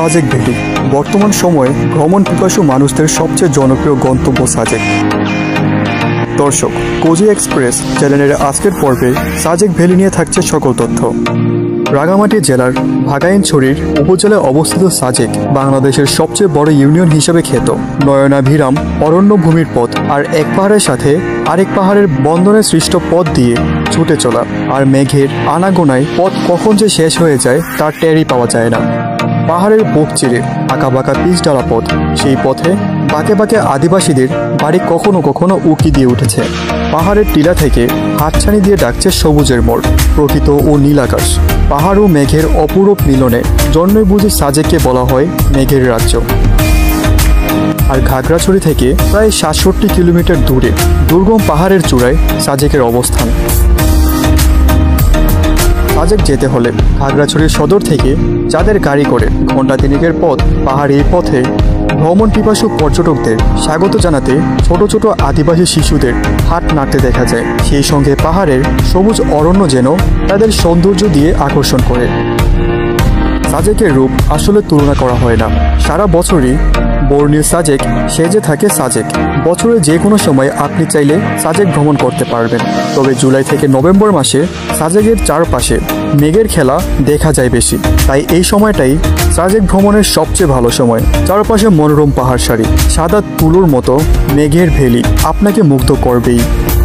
Sajek valley বর্তমান সময়ে ভ্রমণ পিপাসু মানুষদের সবচেয়ে জনপ্রিয় গন্তব্য সাজেক। দর্শক, কোজি এক্সপ্রেস চ্যানেলের আজকের পর্বে সাজেক ভ্যালি নিয়ে থাকছে সকল তথ্য। রাঙামাটি জেলার ভাগাইনছড়ির উপজেলায় অবস্থিত সাজেক বাংলাদেশের সবচেয়ে বড় ইউনিয়ন হিসেবে খ্যাত। নয়নাভিরাম অরণ্যভূমির পথ আর এক পাহাড়ের সাথে আরেক পাহাড়ের বন্ধনে সৃষ্ট পথ দিয়ে ছুটে চলা, আর মেঘের আনাগোনায় পথ কখন যে শেষ হয়ে যায় তার টেরই পাওয়া যায় না। পাহাড়ের বুক চিরে আঁকাবাঁকা পিচঢালা পথ, সেই পথে বাঁকে বাঁকে আদিবাসীদের বাড়ি কখনো কখনো উকি দিয়ে উঠেছে। পাহাড়ের টিলা থেকে হাতছানি দিয়ে ডাকছে সবুজের মোড়, প্রকৃত ও নীল আকাশ। পাহাড় ও মেঘের অপূরূপ মিলনে জন্যই বুঝি সাজেককে বলা হয় মেঘের রাজ্য। আর খাগড়াছড়ি থেকে প্রায় ৬৭ কিলোমিটার দূরে দুর্গম পাহাড়ের চূড়ায় সাজেকের অবস্থান। সাজেক যেতে হলে খাগড়াছড়ির সদর থেকে যাদের গাড়ি করে ঘণ্টা তিনেকের পথ, পাহাড়ি এই পথে ভ্রমণ পিপাসু পর্যটকদের স্বাগত জানাতে ছোট ছোট আদিবাসী শিশুদের হাত নাড়তে দেখা যায়। সেই সঙ্গে পাহাড়ের সবুজ অরণ্য যেন তাদের সৌন্দর্য দিয়ে আকর্ষণ করে। সাজেকের রূপ আসলে তুলনা করা হয় না। সারা বছরই বর্ণিল সাজেক সেজে থাকে সাজেক। বছরের যে কোনো সময় আপনি চাইলে সাজেক ভ্রমণ করতে পারবেন। তবে জুলাই থেকে নভেম্বর মাসে সাজেকের চারপাশে মেঘের খেলা দেখা যায় বেশি, তাই এই সময়টাই সাজেক ভ্রমণের সবচেয়ে ভালো সময়। চারপাশে মনোরম পাহাড় সারি, সাদা তুলোর মতো মেঘের ভ্যালি আপনাকে মুগ্ধ করবেই।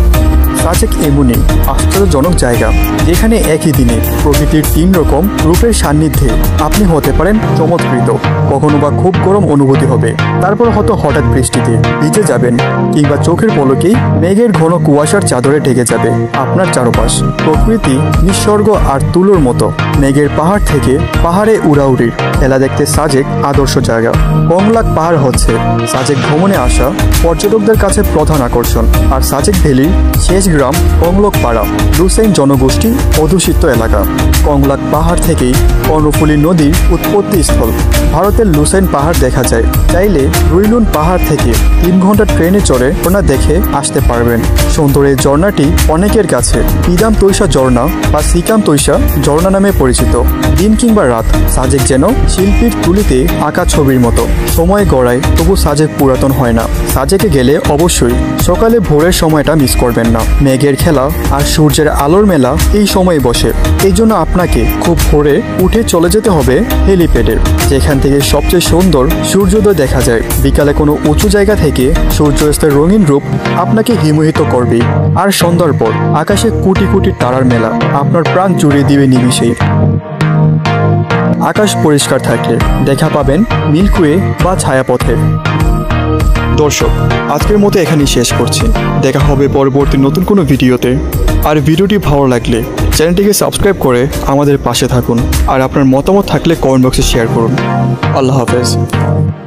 সাজেক এমনই আশ্চর্যজনক জায়গা যেখানে একই দিনে প্রকৃতির ৩ রকম রূপের সান্নিধ্যে আপনি হতে পারেন চমৎকৃত। কখনো বা খুব গরম অনুভূতি হবে, তারপর হয়তো হঠাৎ বৃষ্টিতে ভিজে যাবেন, কিংবা চোখের পলকেই মেঘের ঘন কুয়াশার চাদরে ঢেকে যাবে আপনার চারপাশ। প্রকৃতি নিঃসর্গ আর তুলোর মতো মেঘের পাহাড় থেকে পাহাড়ে উড়াউড়ির খেলা দেখতে সাজেক আদর্শ জায়গা। কংলাক পাহাড় হচ্ছে সাজেক ভ্রমণে আসা পর্যটকদের কাছে প্রধান আকর্ষণ। আর সাজেক ভ্যালির শেষ গ্রাম কংলক পাড়া লুসাইন জনগোষ্ঠী অধ্যুষিত এলাকা। কংলাক পাহাড় থেকেই কর্ণফুলী নদীর উৎপত্তি স্থল। ভারতের লুসাইন পাহাড় দেখা যায়। চাইলে রুইলুন পাহাড় থেকে ৩ ঘন্টা ট্রেনে চড়ে ওনা দেখে আসতে পারবেন। সুন্দর এই ঝর্ণাটি অনেকের কাছে পিদাম তৈশা ঝর্ণা বা সিকাম তৈশা ঝর্ণা নামে পরিচিত। দিন কিংবা রাত সাজেক যেন শিল্পীর তুলিতে আঁকা ছবির মতো। সময় গড়ায়, তবু সাজেক পুরাতন হয় না। সাজেকে গেলে অবশ্যই সকালে ভোরের সময়টা মিস করবেন না। মেঘের খেলা আর সূর্যের আলোর মেলা এই সময় বসে। এই জন্য আপনাকে খুব ভোরে উঠে চলে যেতে হবে হেলিপ্যাডে, যেখান থেকে সবচেয়ে সুন্দর সূর্যোদয় দেখা যায়। বিকালে কোনো উঁচু জায়গা থেকে সূর্যাস্তের রঙিন রূপ আপনাকে হিমোহিত করবে। আর সন্ধ্যার পর আকাশে কোটি কোটি তারার মেলা আপনার প্রাণ জুড়িয়ে দিবে নিমিষেই। আকাশ পরিষ্কার থাকলে দেখা পাবেন মিল্কওয়ে বা ছায়াপথের। দর্শক, আজকের মতো এখানেই শেষ করছি। দেখা হবে পরবর্তী নতুন কোনো ভিডিওতে। আর ভিডিওটি ভালো লাগলে চ্যানেলটিকে সাবস্ক্রাইব করে আমাদের পাশে থাকুন। আর আপনার মতামত থাকলে কমেন্ট বক্সে শেয়ার করুন। আল্লাহ হাফেজ।